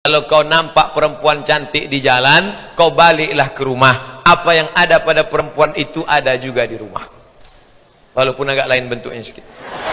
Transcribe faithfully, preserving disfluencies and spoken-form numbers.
Kalau kau nampak perempuan cantik di jalan, kau baliklah ke rumah. Apa yang ada pada perempuan itu ada juga di rumah. Walaupun agak lain bentuknya sedikit.